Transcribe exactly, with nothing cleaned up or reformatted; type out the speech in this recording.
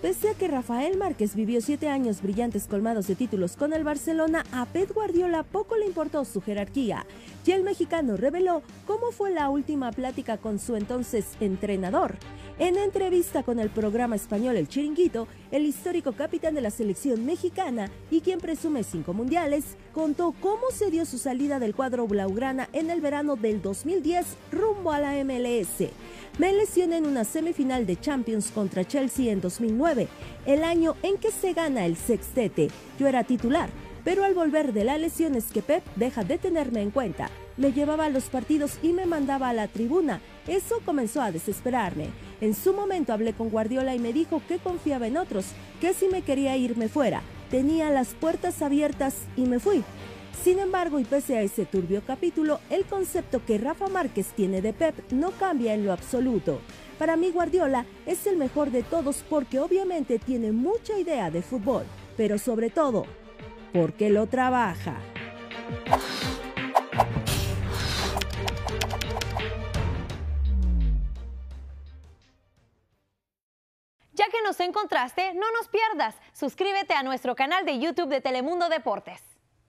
Pese a que Rafael Márquez vivió siete años brillantes colmados de títulos con el Barcelona, a Pep Guardiola poco le importó su jerarquía, y el mexicano reveló cómo fue la última plática con su entonces entrenador. En entrevista con el programa español El Chiringuito, el histórico capitán de la selección mexicana y quien presume cinco mundiales, contó cómo se dio su salida del cuadro blaugrana en el verano del dos mil diez rumbo a la M L S. Me lesioné en una semifinal de Champions contra Chelsea en dos mil nueve, el año en que se gana el sextete. Yo era titular, pero al volver de la lesión es que Pep deja de tenerme en cuenta. Me llevaba a los partidos y me mandaba a la tribuna. Eso comenzó a desesperarme. En su momento hablé con Guardiola y me dijo que confiaba en otros, que si me quería ir me fuera. Tenía las puertas abiertas y me fui. Sin embargo, y pese a ese turbio capítulo, el concepto que Rafa Márquez tiene de Pep no cambia en lo absoluto. Para mí Guardiola es el mejor de todos porque obviamente tiene mucha idea de fútbol, pero sobre todo, porque lo trabaja. Ya que nos encontraste, no nos pierdas. Suscríbete a nuestro canal de YouTube de Telemundo Deportes.